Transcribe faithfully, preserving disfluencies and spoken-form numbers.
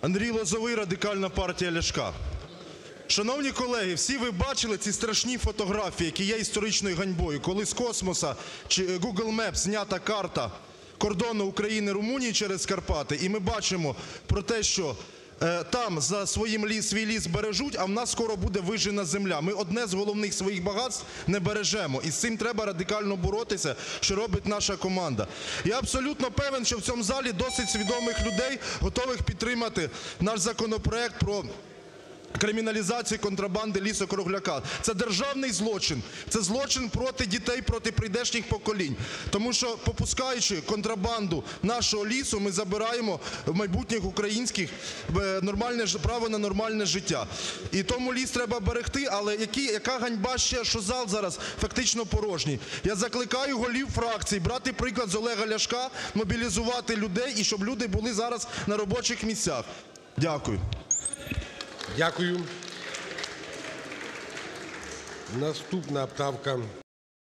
Андрій Лозовий, Радикальна партія Ляшка. Шановні колеги, всі ви бачили ці страшні фотографії, які є історичною ганьбою, коли з космоса чи Google Maps знята карта кордону України-Румунії через Карпати, і ми бачимо про те, що е, там за своїм ліс, свій ліс бережуть, а в нас скоро буде вижжена земля. Ми одне з головних своїх багатств не бережемо, і з цим треба радикально боротися, що робить наша команда. Я абсолютно певен, що в цьому залі досить свідомих людей, готових підтримати наш законопроект про криміналізацію контрабанди лісу-кругляка. Це державний злочин, це злочин проти дітей, проти прийдешніх поколінь. Тому що, попускаючи контрабанду нашого лісу, ми забираємо в майбутніх українських нормальне, право на нормальне життя. І тому ліс треба берегти, але які, яка ганьба ще, що зал зараз фактично порожній. Я закликаю голів фракцій брати приклад з Олега Ляшка, мобілізувати людей, і щоб люди були зараз на робочих місцях. Дякую. Дякую. Наступна правка